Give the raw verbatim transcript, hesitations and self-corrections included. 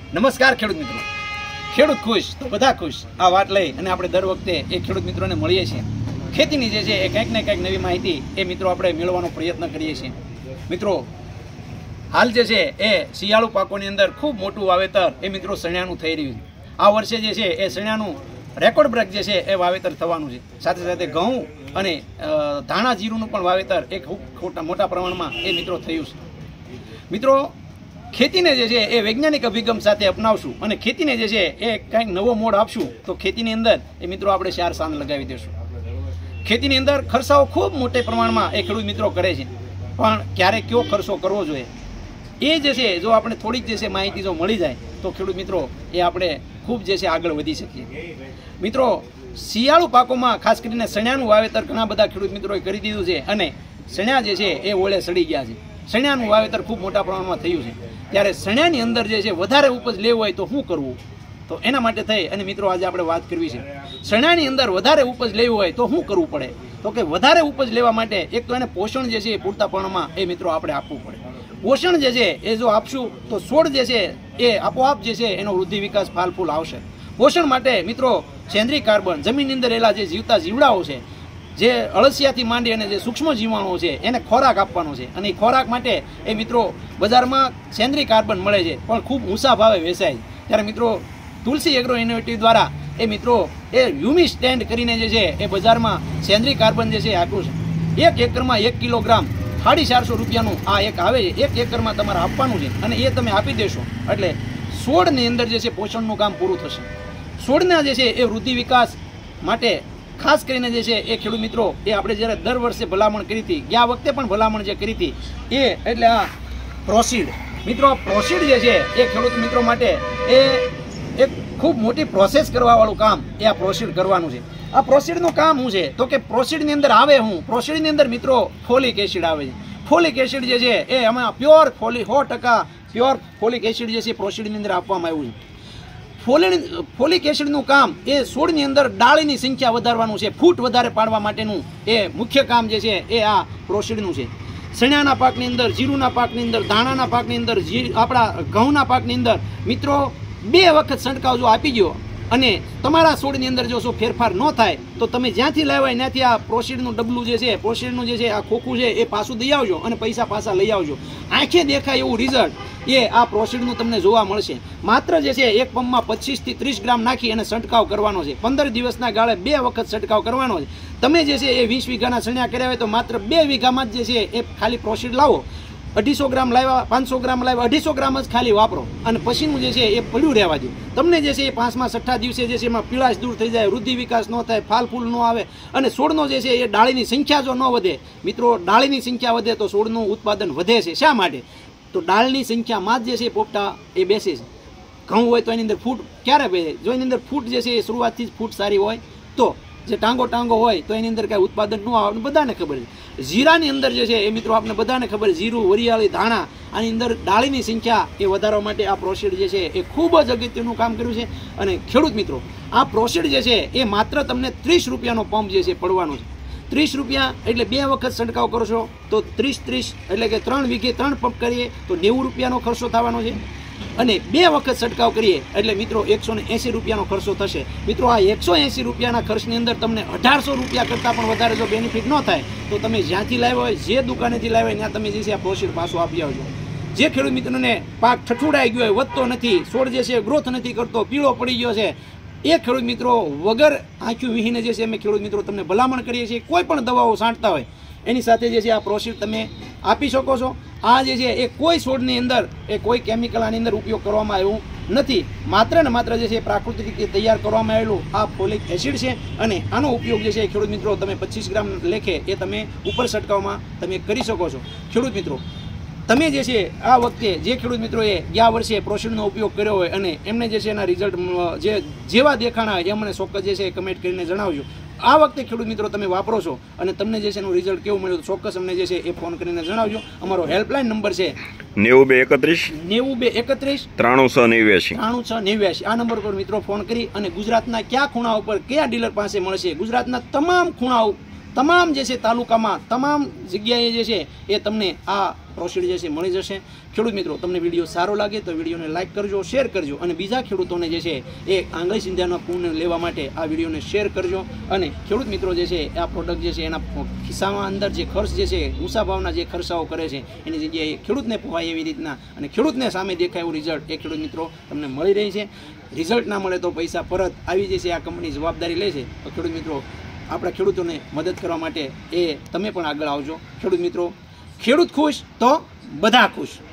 નમસ્કાર ખેડૂત મિત્રો, ખેડૂત ખુશ તો બધા ખુશ આ વાત લઈ અને આપણે દર વખતે એ ખેડૂત મિત્રોને મળીએ છીએ. ખેતીની જે છે એ કંઈક ને કંઈક નવી માહિતી એ મિત્રો આપણે મેળવવાનો પ્રયત્ન કરીએ છીએ. મિત્રો હાલ જે છે એ શિયાળુ પાકોની અંદર ખૂબ મોટું વાવેતર એ મિત્રો શણ્યાનું થઈ રહ્યું છે. આ વર્ષે જે છે એ શણ્યાનું રેકોર્ડ બ્રેક જે છે એ વાવેતર થવાનું છે. સાથે સાથે ઘઉં અને ધાણા જીરુંનું પણ વાવેતર એ ખૂબ મોટા પ્રમાણમાં એ મિત્રો થયું છે. મિત્રો ખેતીને જે છે એ વૈજ્ઞાનિક અભિગમ સાથે અપનાવશું અને ખેતીને જે છે એ કંઈક નવો મોડ આપશું તો ખેતીની અંદર એ મિત્રો આપણે ચાર સાંજ લગાવી દઈશું. ખેતીની અંદર ખર્ચાઓ ખૂબ મોટા પ્રમાણમાં એ ખેડૂત મિત્રો કરે છે, પણ ક્યારે કયો ખર્ચો કરવો જોઈએ એ જે છે જો આપણે થોડીક જે છે માહિતી જો મળી જાય તો ખેડૂત મિત્રો એ આપણે ખૂબ જે છે આગળ વધી શકીએ. મિત્રો શિયાળુ પાકોમાં ખાસ કરીને શણ્યાનું વાવેતર ઘણા બધા ખેડૂત મિત્રોએ કરી દીધું છે અને શણ્યા જે છે એ ઓળે સડી ગયા છે. શણ્યાનું વાવેતર ખૂબ મોટા પ્રમાણમાં થયું છે, ત્યારે શણ્યાની અંદર જે છે વધારે ઉપજ લેવું હોય તો શું કરવું, તો એના માટે થઈ અને મિત્રો આજે આપણે વાત કરવી છે. શણ્યાની અંદર વધારે ઉપજ લેવું હોય તો શું કરવું પડે, તો કે વધારે ઉપજ લેવા માટે એક તો એને પોષણ જે છે એ પૂરતા પ્રમાણમાં એ મિત્રો આપણે આપવું પડે. પોષણ જે છે એ જો આપશું તો છોડ જે છે એ આપોઆપ જે છે એનો વૃદ્ધિ વિકાસ ફાલ ફૂલ આવશે. પોષણ માટે મિત્રો સેન્દ્રિય કાર્બન, જમીનની અંદર રહેલા જે જીવતા જીવડાઓ છે, જે અળસિયાથી માંડી અને જે સૂક્ષ્મ જીવાણુઓ છે એને ખોરાક આપવાનો છે અને એ ખોરાક માટે એ મિત્રો બજારમાં સેન્દ્રિય કાર્બન મળે છે પણ ખૂબ ઊંચા ભાવે વેચાય છે. ત્યારે મિત્રો તુલસી એગ્રો ઇનોવેટિવ દ્વારા એ મિત્રો એ હ્યુમી સ્ટેન્ડ કરીને જે છે એ બજારમાં સેન્દ્રિય કાર્બન જે છે આપ્યું છે. એક એકરમાં એક કિલોગ્રામ સાડી ચારસો રૂપિયાનું આ એક આવે છે. એક એકરમાં તમારે આપવાનું છે અને એ તમે આપી દેશો એટલે છોડની અંદર જે છે પોષણનું કામ પૂરું થશે. છોડના જે છે એ વૃદ્ધિ વિકાસ માટે ખાસ કરીને જે છે એ ખેડૂત મિત્રો એ આપણે જ્યારે દર વર્ષે ભલામણ કરી હતી, ગયા વખતે પણ ભલામણ જે કરી હતી એ એટલે આ પ્રોસીડ. મિત્રો પ્રોસીડ જે છે એ ખેડૂત મિત્રો માટે એ એક ખૂબ મોટી પ્રોસેસ કરવાવાળું કામ એ આ પ્રોસીડ કરવાનું છે. આ પ્રોસીડનું કામ શું છે તો કે પ્રોસીડની અંદર આવે હું પ્રોસીડની અંદર મિત્રો ફોલિક એસિડ આવે છે. ફોલિક એસિડ જે છે એ આમાં પ્યોર ફોલિક સો ટકા પ્યોર ફોલિક એસિડ જે છે પ્રોસીડની અંદર આપવામાં આવ્યું છે. ફોલિક ફોલિક એસિડનું કામ એ છોડની અંદર ડાળીની સંખ્યા વધારવાનું છે, ફૂટ વધારે પાડવા માટેનું એ મુખ્ય કામ જે છે એ આ પ્રોસીડનું છે. શણ્યાના પાકની અંદર, જીરુના પાકની અંદર, ધાણાના પાકની અંદર, આપણા ઘઉંના પાકની અંદર મિત્રો બે વખત છંટકાવ જો આપી ગયો અને તમારા છોડની અંદર જો શું ફેરફાર ન થાય તો તમે જ્યાંથી લાવ્યા ત્યાંથી આ પ્રોસીડનું ડબલું જે છે, પ્રોસીડનું જે છે આ ખોખું છે એ પાછું દઈ આવજો અને પૈસા પાછા લઈ આવજો. આંખે દેખાય એવું રિઝલ્ટ એ આ પ્રોસીડનું તમને જોવા મળશે. માત્ર જે છે એક પંપમાં પચીસથી ત્રીસ ગ્રામ નાખી અને છંટકાવ કરવાનો છે. પંદર દિવસના ગાળે બે વખત છંટકાવ કરવાનો છે. તમે જે છે એ વીસ વીઘાના શણ્યા કર્યા હોય તો માત્ર બે વીઘામાં જ જે છે એ ખાલી પ્રોસીડ લાવો. અઢીસો ગ્રામ લાવ્યા, પાંચસો ગ્રામ લાવ્યા, અઢીસો ગ્રામ જ ખાલી વાપરો અને પછીનું જે છે એ પડ્યું રહેવા દો. તમને જે છે એ પાંચમા છઠ્ઠા દિવસે જે છે એમાં પીળાશ દૂર થઈ જાય, વૃદ્ધિ વિકાસ ન થાય, ફાલ ફૂલ ન આવે અને છોડનો જે છે એ ડાળીની સંખ્યા જો ન વધે, મિત્રો ડાળીની સંખ્યા વધે તો છોડનું ઉત્પાદન વધે છે. શા માટે? તો ડાળની સંખ્યામાં જ જે છે એ પોપટા એ બેસે છે. ઘઉં હોય તો એની અંદર ફૂટ ક્યારે બેસે? જો એની અંદર ફૂટ જે છે એ શરૂઆતથી જ ફૂટ સારી હોય તો, જે ટાંગો ટાંગો હોય તો એની અંદર કાંઈ ઉત્પાદન ન આવે બધાને ખબર છે. જીરાની અંદર જે છે એ મિત્રો આપણે બધાને ખબર છે, જીરું, વરિયાળી, ધાણા આની અંદર ડાળીની સંખ્યા એ વધારવા માટે આ પ્રોસીડ જે છે એ ખૂબ જ અગત્યનું કામ કર્યું છે. અને ખેડૂત મિત્રો આ પ્રોસીડ જે છે એ માત્ર તમને ત્રીસ રૂપિયાનો પંપ જે છે પડવાનો છે. ત્રીસ રૂપિયા એટલે બે વખત છંટકાવ કરો છો તો ત્રીસ ત્રીસ એટલે કે ત્રણ વીઘે ત્રણ પંપ કરીએ તો નેવું રૂપિયાનો ખર્ચો થવાનો છે અને બે વખત છંટકાવ કરીએ એટલે મિત્રો એકસો ને એંસી રૂપિયાનો ખર્ચો થશે. મિત્રો આ એકસો એંસી રૂપિયાના ખર્ચની અંદર તમને અઢારસો રૂપિયા કરતાં પણ વધારે જો બેનિફિટ ન થાય તો તમે જ્યાંથી લાવ્યા હોય, જે દુકાનેથી લાવ્યા હોય ત્યાં તમે જે છે આ પ્રોસીડ પાછું આપી આવજો. જે ખેડૂત મિત્રોને પાક ઠઠુડાઈ ગયો હોય, વધતો નથી, છોડ જે છે ગ્રોથ નથી કરતો, પીળો પડી ગયો છે, એ ખેડૂત મિત્રો વગર આંખ્યું વિહીને જે છે અમે ખેડૂત મિત્રો તમને ભલામણ કરીએ છીએ. કોઈ પણ દવાઓ છાંટતા હોય એની સાથે જે છે આ પ્રોસીડ તમે આપી શકો છો. આ જે છે એ કોઈ છોડની અંદર એ કોઈ કેમિકલ આની અંદર ઉપયોગ કરવામાં આવ્યું નથી. માત્ર ને માત્ર જે છે પ્રાકૃતિક રીતે તૈયાર કરવામાં આવેલું આ ફોલિક એસિડ છે અને આનો ઉપયોગ જે છે ખેડૂત મિત્રો તમે પચીસ ગ્રામ લેખે એ તમે ઉપર છંટકાવમાં તમે કરી શકો છો. ખેડૂત મિત્રો તમે જે છે આ વખતે જે ખેડૂત મિત્રોએ ગયા વર્ષે પ્રોસીડનો ઉપયોગ કર્યો હોય અને એમને જે છે એના રિઝલ્ટ જે જેવા દેખાણા હોય એ અમને ચોક્કસ જે છે કમેન્ટ કરીને જણાવજો. આ વખતે ખેડૂત મિત્રો તમે વાપરો છો અને તમને જે છે એનું રિઝલ્ટ કેવું મળ્યું તો ચોક્કસ અમને જે છે એ ફોન કરીને જણાવજો. અમારો હેલ્પલાઇન નંબર છે નેવું બે એકત્રીસ નેવું બે એકત્રીસ ત્રાણું છ નેવ્યાસી ત્રાણું છ નેવ્યાસી. આ નંબર પર મિત્રો ફોન કરી અને ગુજરાતના કયા ખૂણા ઉપર કયા ડીલર પાસે મળશે, ગુજરાતના તમામ ખૂણાઓ તમામ જે છે તાલુકામાં તમામ જગ્યાએ જે છે એ તમને આ પ્રોસીડ જે છે મળી જશે. ખેડૂત મિત્રો, તમને વિડીયો સારો લાગે તો વિડીયોને લાઇક કરજો, શેર કરજો અને બીજા ખેડૂતોને જે છે એ આંગળી સિંધાના પૂર્ણ લેવા માટે આ વિડીયોને શેર કરજો. અને ખેડૂત મિત્રો જે છે આ પ્રોડક્ટ જે છે એના ખિસ્સામાં અંદર જે ખર્ચ જે છે ઊંચા ભાવના જે ખર્ચાઓ કરે છે એની જગ્યાએ ખેડૂતને પોહાય એવી રીતના અને ખેડૂતને સામે દેખાય એવું રિઝલ્ટ એ ખેડૂત મિત્રો તમને મળી રહી છે. રિઝલ્ટ ના મળે તો પૈસા પરત આવી જશે, આ કંપની જવાબદારી લે છે. તો ખેડૂત મિત્રો, આપણા ખેડૂતોને મદદ કરવા માટે એ તમે પણ આગળ આવજો. ખેડૂત મિત્રો, ખેડૂત ખુશ તો બધા ખુશ.